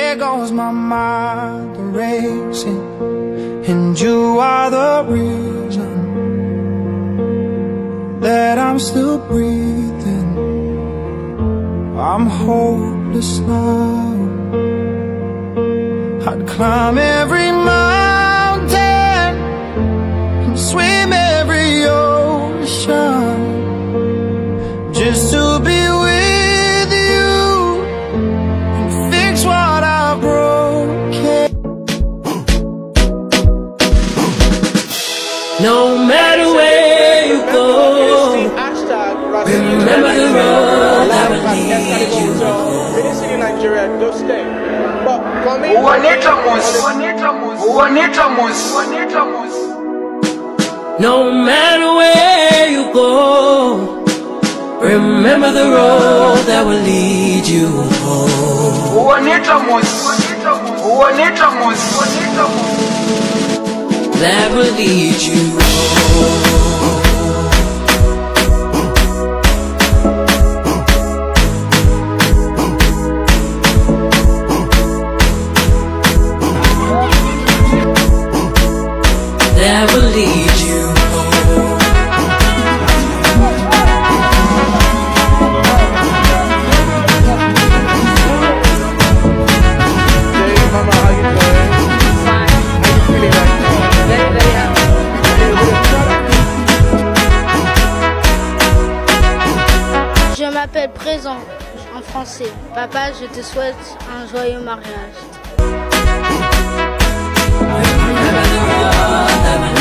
there goes my mind racing, and you are the reason that I'm still breathing. I'm hopeless now. I'd climb every mountain and swim every ocean just to be with you and fix what I broke. No matter where you go, remember the road that will lead you home. Any city in Nigeria, just stay. But for me, no matter where you go, remember the road that will lead you home. That will lead you home. That will lead you home. Hey, mama, how you doing? Fine. How you feeling right now? Very, very happy. Je m'appelle Présent en français. Papa, je te souhaite un joyeux mariage. Remember the road that will